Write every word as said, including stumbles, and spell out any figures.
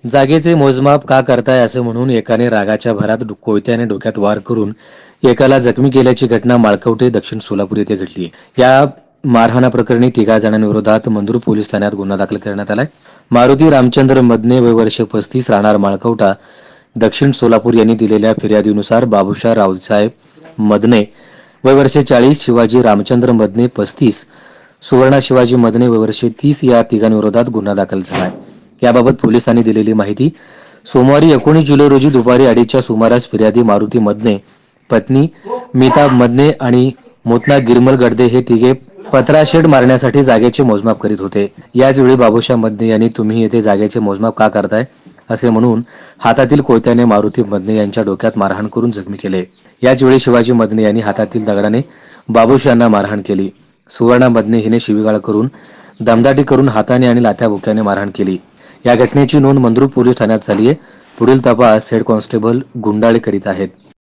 जागेचे मोजमाप का करताय असं म्हणून एकाने रागाच्या भरात डो- कोयत्याने डोक्यात वार करून एकाला जखमी केल्याची घटना माळकवटे दक्षिण सोलापूर येथे घडली. या मारहाणा प्रकरणी तिघा जणांविरोधात मंद्रुप पोलीस ठाण्यात गुन्हा दाखल करण्यात आलाय. मारुती रामचंद्र मदने वय वर्ष पस्तीस राहणार माळकवटा दक्षिण सोलापूर यांनी दिलेल्या फिर्यादीनुसार बाबुशा रावसाहेब मदने वय वर्षे चाळीस, शिवाजी रामचंद्र मदने पस्तीस, सुवर्णा शिवाजी मदने वय वर्षे तीस या तिघांविरोधात गुन्हा दाखल झालाय. याबाबत पोलिसांनी दिलेली माहिती. सोमवारी एकोणीस जुलै रोजी दुपारी अडीचच्या सुमारास फिर्यादी मारुती मदने, पत्नी मीता मदने आणि मोतना गिरमल गडदे हे तिघे पत्रा शेड मारण्यासाठी जागेचे मोजमाप करीत होते. याचवेळी बाबुशा मदने यांनी तुम्ही येथे जागेचे मोजमाप का करताय असे म्हणून हातातील कोयत्याने मारुती मदने यांच्या डोक्यात मारहाण करून जखमी केले. याचवेळी शिवाजी मदने यांनी हातातील दगडाने बाबुशा यांना मारहाण केली. सुवर्णा मदने हिने शिवीगाळ करून दमदाटी करून हाताने आणि लाथ्या बुक्याने मारहाण केली. या घटनेची नोंद मंद्रुप पोलीस ठाण्यात झाली आहे. पुढील तपास हेड कॉन्स्टेबल गुंडाळे करीत आहेत.